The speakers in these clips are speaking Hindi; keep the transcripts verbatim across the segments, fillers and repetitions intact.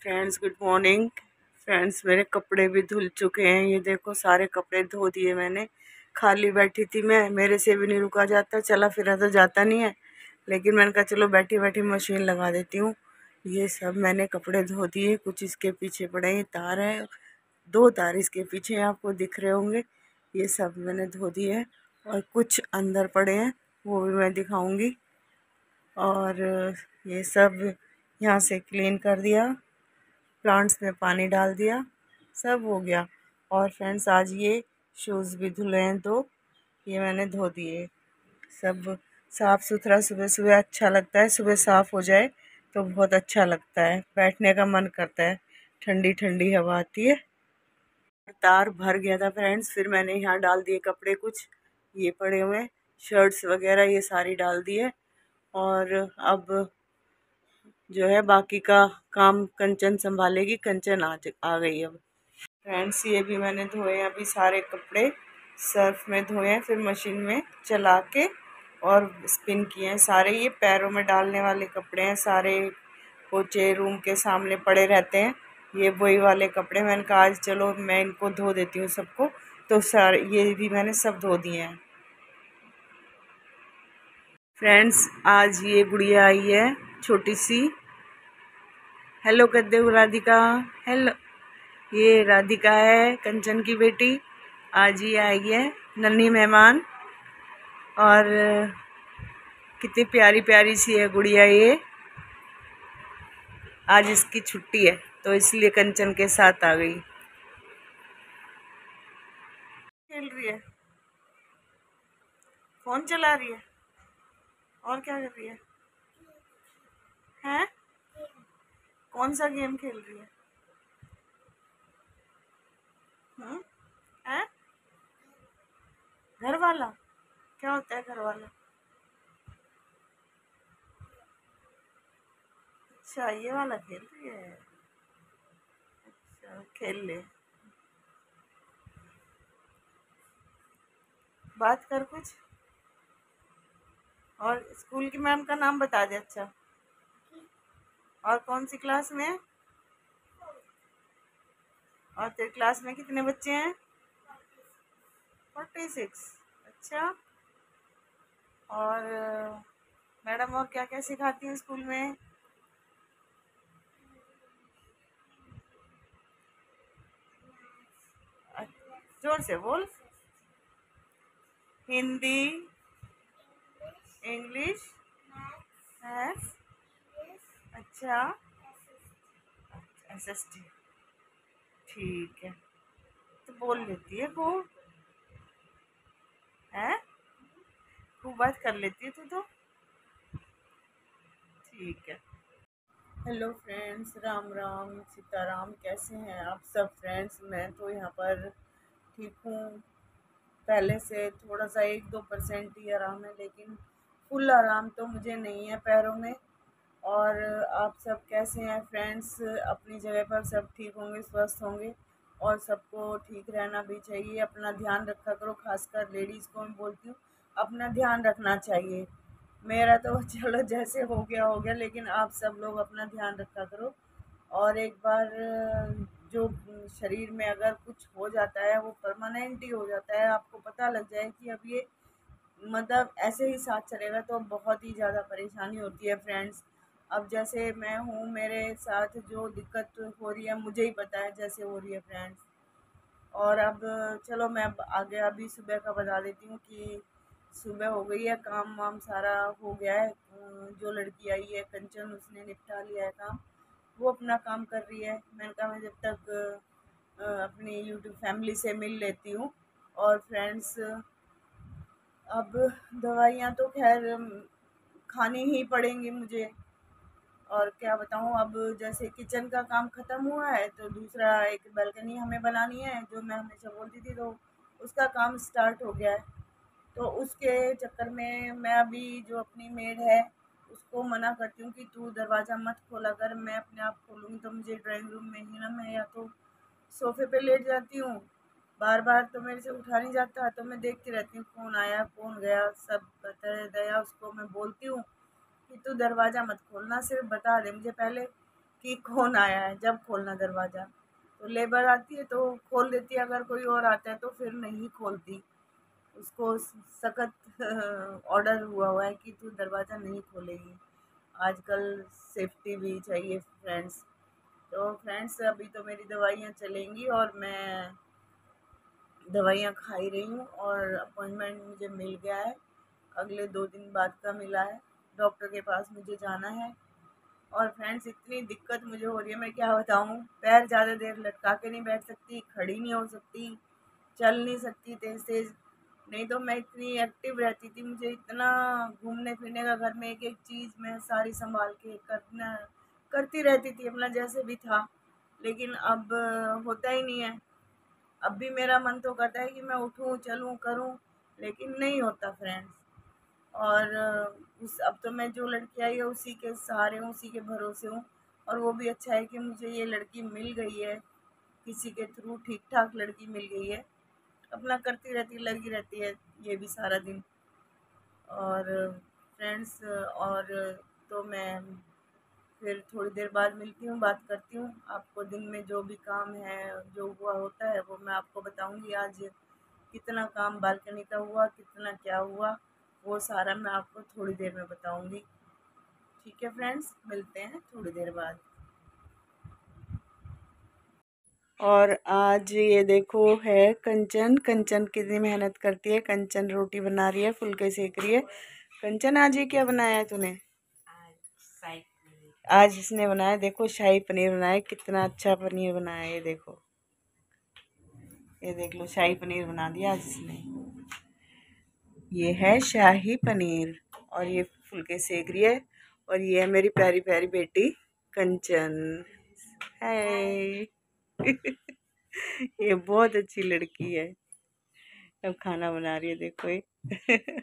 Friends good morning. फ्रेंड्स मेरे कपड़े भी धुल चुके हैं। ये देखो सारे कपड़े धो दिए मैंने। खाली बैठी थी मैं, मेरे से भी नहीं रुका जाता, चला फिरा तो जाता नहीं है, लेकिन मैंने कहा चलो बैठी बैठी मशीन लगा देती हूँ। ये सब मैंने कपड़े धो दिए। कुछ इसके पीछे पड़े हैं, तार है, दो तार इसके पीछे आपको दिख रहे होंगे। ये सब मैंने धो दिए हैं और कुछ अंदर पड़े हैं, वो भी मैं दिखाऊंगी। और ये सब यहाँ से क्लीन कर दिया, प्लांट्स में पानी डाल दिया, सब हो गया। और फ्रेंड्स आज ये शूज़ भी धुले हैं, तो ये मैंने धो दिए। सब साफ़ सुथरा, सुबह सुबह अच्छा लगता है। सुबह साफ़ हो जाए तो बहुत अच्छा लगता है, बैठने का मन करता है, ठंडी ठंडी हवा आती है। तार भर गया था फ्रेंड्स, फिर मैंने यहाँ डाल दिए कपड़े, कुछ ये पड़े हुए हैं, शर्ट्स वगैरह ये सारी डाल दिए। और अब जो है बाकी का काम कंचन संभालेगी। कंचन आज आ गई अब। फ्रेंड्स ये भी मैंने धोए हैं अभी सारे कपड़े, सर्फ में धोए हैं, फिर मशीन में चला के और स्पिन किए हैं सारे। ये पैरों में डालने वाले कपड़े हैं सारे, पोचे रूम के सामने पड़े रहते हैं, ये वही वाले कपड़े। मैंने कहा आज चलो मैं इनको धो देती हूँ सबको, तो सारे ये भी मैंने सब धो दिए हैं। फ्रेंड्स आज ये गुड़िया आई है छोटी सी। हेलो कर दे राधिका, हेलो। ये राधिका है कंचन की बेटी, आज ही आई है नन्ही मेहमान। और कितनी प्यारी प्यारी सी है गुड़िया ये। आज इसकी छुट्टी है तो इसलिए कंचन के साथ आ गई। खेल रही है, फोन चला रही है, और क्या कर रही है? हैं? कौन सा गेम खेल रही है? हम्म? हैं? घर वाला? क्या होता है घर वाला? अच्छा ये वाला खेल रही है। अच्छा खेल ले, बात कर कुछ। और स्कूल की मैम का नाम बता दे। अच्छा, और कौन सी क्लास में है? और तेरे क्लास में कितने बच्चे हैं? Forty six. अच्छा, और मैडम और क्या क्या सिखाती हैं स्कूल में? जोर से बोल। Hindi, English, maths. अच्छा, एस एस टी, ठीक है। तो बोल लेती है खूब, है खूब बात कर लेती है तू तो, ठीक है। हेलो फ्रेंड्स, राम राम सीताराम, कैसे हैं आप सब? फ्रेंड्स मैं तो यहाँ पर ठीक हूँ, पहले से थोड़ा सा एक दो परसेंट ही आराम है, लेकिन फुल आराम तो मुझे नहीं है पैरों में। और आप सब कैसे हैं फ्रेंड्स? अपनी जगह पर सब ठीक होंगे, स्वस्थ होंगे, और सबको ठीक रहना भी चाहिए। अपना ध्यान रखा करो, खासकर लेडीज़ को मैं बोलती हूँ, अपना ध्यान रखना चाहिए। मेरा तो चलो जैसे हो गया हो गया, लेकिन आप सब लोग अपना ध्यान रखा करो। और एक बार जो शरीर में अगर कुछ हो जाता है वो परमानेंट ही हो जाता है, आपको पता लग जाए कि अब ये मतलब ऐसे ही साथ चलेगा तो बहुत ही ज़्यादा परेशानी होती है फ्रेंड्स। अब जैसे मैं हूँ, मेरे साथ जो दिक्कत हो रही है मुझे ही पता है जैसे हो रही है फ्रेंड्स। और अब चलो मैं अब आगे अभी सुबह का बता देती हूँ कि सुबह हो गई है, काम वाम सारा हो गया है। जो लड़की आई है कंचन, उसने निपटा लिया है काम, वो अपना काम कर रही है। मैंने कहा मैं जब तक अ, अपनी यूट्यूब फैमिली से मिल लेती हूँ। और फ्रेंड्स अब दवाइयाँ तो खैर खानी ही पड़ेंगी मुझे, और क्या बताऊँ। अब जैसे किचन का काम ख़त्म हुआ है तो दूसरा एक बालकनी हमें बनानी है, जो मैं हमेशा बोलती थी, तो उसका काम स्टार्ट हो गया है। तो उसके चक्कर में मैं अभी जो अपनी मेड है उसको मना करती हूँ कि तू दरवाज़ा मत खोला कर, मैं अपने आप खोलूँगी तो मुझे ड्राइंग रूम में ही ना, मैं या तो सोफ़े पे लेट जाती हूँ, बार बार तो मेरे से उठा नहीं जाता, तो मैं देखती रहती हूँ कौन आया कौन गया, सब करते रहता है। उसको मैं बोलती हूँ कि तू दरवाज़ा मत खोलना, सिर्फ बता दे मुझे पहले कि कौन आया है, जब खोलना दरवाज़ा। तो लेबर आती है तो खोल देती है, अगर कोई और आता है तो फिर नहीं खोलती। उसको सख्त ऑर्डर हुआ हुआ है कि तू दरवाज़ा नहीं खोलेगी। आजकल सेफ्टी भी चाहिए फ्रेंड्स। तो फ्रेंड्स अभी तो मेरी दवाइयाँ चलेंगी और मैं दवाइयाँ खा ही रही हूँ, और अपॉइंटमेंट मुझे मिल गया है, अगले दो दिन बाद का मिला है। डॉक्टर के पास मुझे जाना है। और फ्रेंड्स इतनी दिक्कत मुझे हो रही है, मैं क्या बताऊँ। पैर ज़्यादा देर लटका के नहीं बैठ सकती, खड़ी नहीं हो सकती, चल नहीं सकती तेज तेज। नहीं तो मैं इतनी एक्टिव रहती थी, मुझे इतना घूमने फिरने का, घर में एक एक चीज़ मैं सारी संभाल के करना करती रहती थी अपना जैसे भी था। लेकिन अब होता ही नहीं है। अब भी मेरा मन तो करता है कि मैं उठूँ, चलूँ, करूँ, लेकिन नहीं होता फ्रेंड्स। और उस अब तो मैं जो लड़की आई है उसी के सहारे हूँ, उसी के भरोसे हूँ। और वो भी अच्छा है कि मुझे ये लड़की मिल गई है, किसी के थ्रू ठीक ठाक लड़की मिल गई है। अपना करती रहती, लगी रहती है ये भी सारा दिन। और फ्रेंड्स और तो मैं फिर थोड़ी देर बाद मिलती हूँ, बात करती हूँ आपको। दिन में जो भी काम है, जो हुआ होता है, वो मैं आपको बताऊँगी। आज कितना काम बालकनी का हुआ, कितना क्या हुआ, वो सारा मैं आपको थोड़ी देर में बताऊँगी। ठीक है फ्रेंड्स, मिलते हैं थोड़ी देर बाद। और आज ये देखो है कंचन। कंचन कितनी मेहनत करती है। कंचन रोटी बना रही है, फुलके सेक रही है। कंचन आज ये क्या बनाया है तूने? आज इसने बनाया, देखो शाही पनीर बनाया। कितना अच्छा पनीर बनाया है, ये देखो, ये देख लो, शाही पनीर बना दिया आज इसने। ये है शाही पनीर, और ये फुलके सेक रही है। और ये है मेरी प्यारी प्यारी बेटी कंचन। है ये बहुत अच्छी लड़की है। अब खाना बना रही है, देखो ये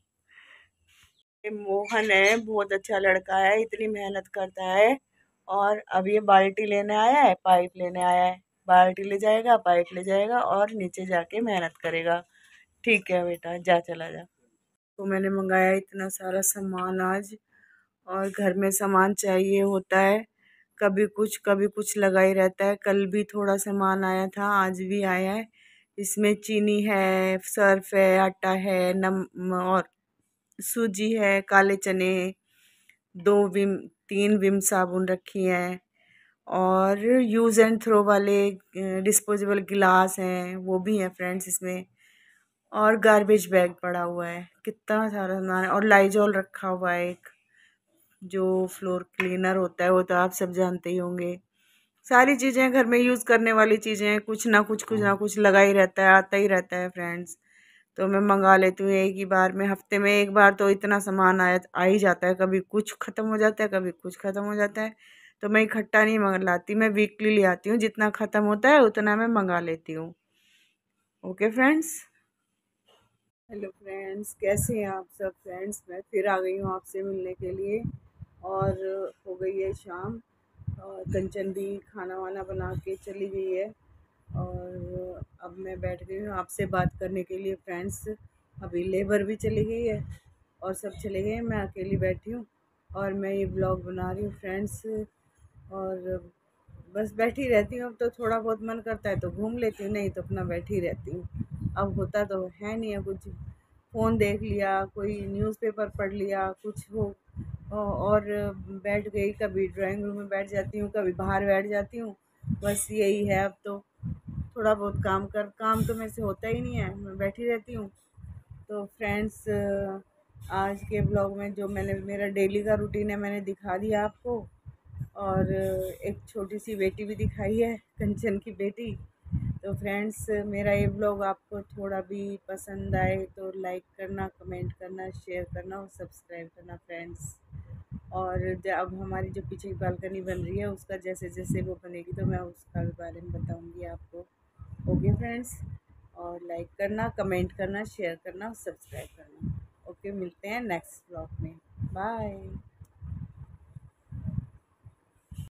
ये मोहन है, बहुत अच्छा लड़का है, इतनी मेहनत करता है। और अब ये बाल्टी लेने आया है, पाइप लेने आया है। बाल्टी ले जाएगा, पाइप ले जाएगा, और नीचे जाके मेहनत करेगा। ठीक है बेटा, जा, चला जा। तो मैंने मंगाया इतना सारा सामान आज, और घर में सामान चाहिए होता है, कभी कुछ कभी कुछ लगा ही रहता है। कल भी थोड़ा सामान आया था, आज भी आया है। इसमें चीनी है, सर्फ है, आटा है, नम और सूजी है, काले चने, दो विम तीन विम साबुन रखी हैं, और यूज़ एंड थ्रो वाले डिस्पोजेबल गिलास हैं, वो भी हैं फ्रेंड्स इसमें। और गार्बेज बैग पड़ा हुआ है, कितना सारा सामान है। और लाइजॉल रखा हुआ है एक, जो फ्लोर क्लीनर होता है, वो तो आप सब जानते ही होंगे। सारी चीज़ें घर में यूज़ करने वाली चीज़ें हैं, कुछ ना कुछ कुछ ना कुछ लगा ही रहता है, आता ही रहता है फ्रेंड्स। तो मैं मंगा लेती हूँ एक ही बार में, हफ्ते में एक बार तो इतना सामान आया आ ही जाता है। कभी कुछ ख़त्म हो जाता है, कभी कुछ ख़त्म हो जाता है। तो मैं इकट्ठा नहीं मंगलाती, मैं वीकली ले आती हूँ, जितना ख़त्म होता है उतना मैं मंगा लेती हूँ। Okay friends. हेलो फ्रेंड्स, कैसे हैं आप सब फ्रेंड्स। मैं फिर आ गई हूँ आपसे मिलने के लिए, और हो गई है शाम, और कंचन भी खाना वाना बना के चली गई है, और अब मैं बैठ गई हूँ आपसे बात करने के लिए फ्रेंड्स। अभी लेबर भी चली गई है और सब चले गए हैं, मैं अकेली बैठी हूँ, और मैं ये ब्लॉग बना रही हूँ फ्रेंड्स। और बस बैठी रहती हूँ। अब तो थोड़ा बहुत मन करता है तो घूम लेती हूँ, नहीं तो अपना बैठी रहती हूँ। अब होता तो है नहीं है कुछ, फ़ोन देख लिया, कोई न्यूज़पेपर पढ़ लिया, कुछ हो, और बैठ गई, कभी ड्राइंग रूम में बैठ जाती हूँ, कभी बाहर बैठ जाती हूँ। बस यही है अब तो। थोड़ा बहुत काम कर काम तो मेरे से होता ही नहीं है, मैं बैठी रहती हूँ। तो फ्रेंड्स आज के ब्लॉग में जो मैंने मेरा डेली का रूटीन है मैंने दिखा दिया आपको, और एक छोटी सी बेटी भी दिखाई है, कंचन की बेटी। तो फ्रेंड्स मेरा ये ब्लॉग आपको थोड़ा भी पसंद आए तो लाइक करना, कमेंट करना, शेयर करना और सब्सक्राइब करना फ्रेंड्स। और अब हमारी जो पीछे की बालकनी बन रही है उसका जैसे जैसे वो बनेगी तो मैं उसका बारे में बताऊंगी आपको। ओके फ्रेंड्स, और लाइक करना, कमेंट करना, शेयर करना और सब्सक्राइब करना। ओके, मिलते हैं नेक्स्ट ब्लॉग में। बाय।